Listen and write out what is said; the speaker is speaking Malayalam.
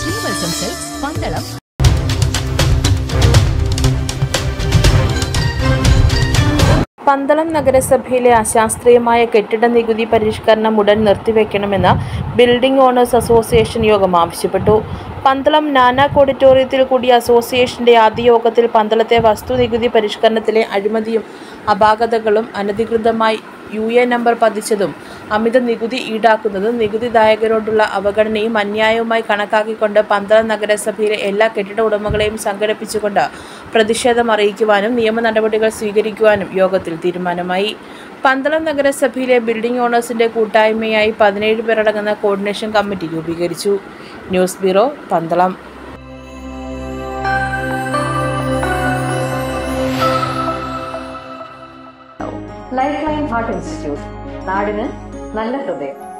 ശ്രീവത്സം സിൽക്സ്, പന്തളം. പന്തളം നഗരസഭയിലെ അശാസ്ത്രീയമായ കെട്ടിട നികുതി പരിഷ്കരണം ഉടൻ നിർത്തിവെക്കണമെന്ന് ബിൽഡിംഗ് ഓണേഴ്സ് അസോസിയേഷൻ യോഗം ആവശ്യപ്പെട്ടു. പന്തളം നാനാക്ക് ഓഡിറ്റോറിയത്തിൽ കൂടിയ അസോസിയേഷന്റെ ആദ്യ യോഗത്തിൽ പന്തളത്തെ വസ്തുനികുതി പരിഷ്കരണത്തിലെ അഴിമതിയും അപാകതകളും അനധികൃതമായി യുഎ നമ്പർ പതിച്ചതും അമിത നികുതി ഈടാക്കുന്നതും നികുതിദായകരോടുള്ള അവഗണനയും അന്യായവുമായി കണക്കാക്കിക്കൊണ്ട് പന്തളം നഗരസഭയിലെ എല്ലാ കെട്ടിട ഉടമകളെയും സംഘടിപ്പിച്ചുകൊണ്ട് പ്രതിഷേധം അറിയിക്കുവാനും നിയമ നടപടികൾ സ്വീകരിക്കുവാനും യോഗത്തിൽ തീരുമാനമായി. പന്തളം നഗരസഭയിലെ ബിൽഡിംഗ് ഓണേഴ്സിന്റെ കൂട്ടായ്മയായി 17 പേരടങ്ങുന്ന കോർഡിനേഷൻ കമ്മിറ്റി രൂപീകരിച്ചു. News bureau, Pandalam. Life line heart institute, നാടിന് നല്ല ഹൃദയം.